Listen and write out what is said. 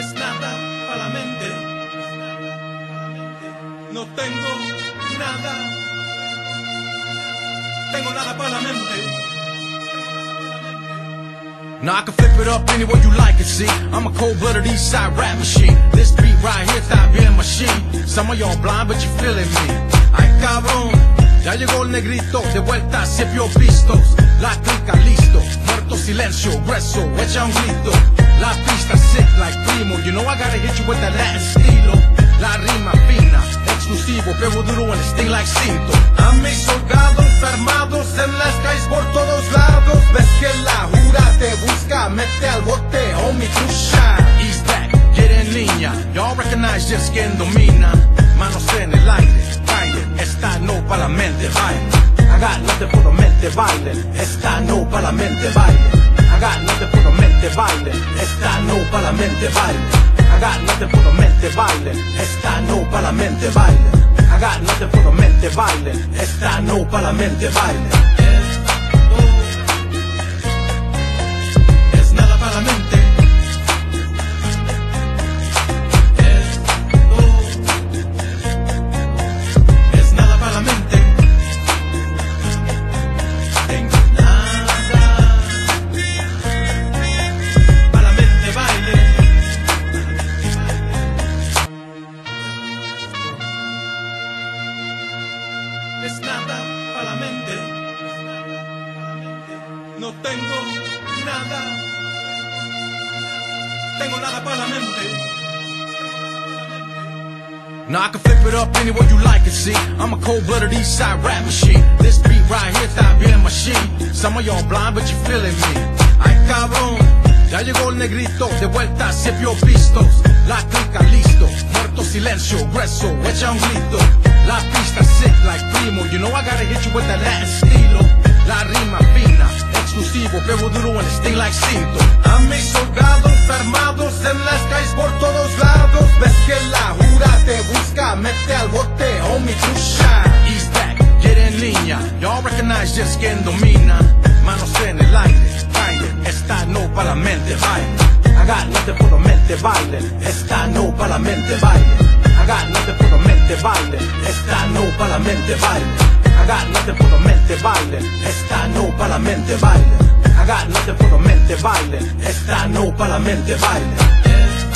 es nada para la mente. No tengo nada. Tengo nada para la mente. Now I can flip it up any way you like it, see. I'm a cold-blooded east side rap machine. This beat right here está bien machine. Some of y'all blind but you feeling me. Ay cabrón, ya llegó el negrito, de vuelta siempre vistos. La clica listo, muerto silencio, grueso, echa un grito. La pista sick like primo, you know I gotta hit you with that Latin estilo. La rima fina, exclusivo, pego duro en sting like cinto. A mis soldados armados en las calles por todos lados. Ves que la jura te busca, mete al bote, homie, tu shot. He's back, get in línea, y'all recognize just quien domina. Manos en el aire, baile, esta no pa' la mente, baile. I got nothing for the mente, baile, esta no pa' la mente, baile. I got nothing for the mente, baile, esta no pa' la mente, baile. I got nothing for the mente, baile, esta no pa' la mente, baile. I got nothing for the mente, baile, esta no pa' la mente, baile. Es nada para la mente. Es nada para la mente. Tengo nada para la mente, baile. Es nada para la mente. No tengo nada. Tengo nada para la mente. Now I can flip it up any way you like it, see. I'm a cold-blooded east side rap machine. This beat right here está bien machine. Some of y'all blind but you feeling me. Ay cabrón, ya llegó el negrito, de vuelta siempre vistos. La clica listo, muerto silencio, grueso, echa un grito. La pista sick like primo, you know I gotta hit you with that Latin estilo. La rima fina, exclusivo, pego duro en sting like cinto. A mis soldados armados en las calles por todos lados. Ves que la jura te busca, mete al bote, homie, tu shot. He's back, get in línea, y'all recognize just quien domina. Manos en el aire, baile, esta no pa' la mente, baile. I got nothing for the mente, baile, esta no pa' la mente, baile. I got nothing for the mente, baile, esta no pa' la mente, baile. I got nothing for the mente, baile, esta no pa' la mente, baile. I got nothing for the mente, baile, esta no pa' la mente, baile.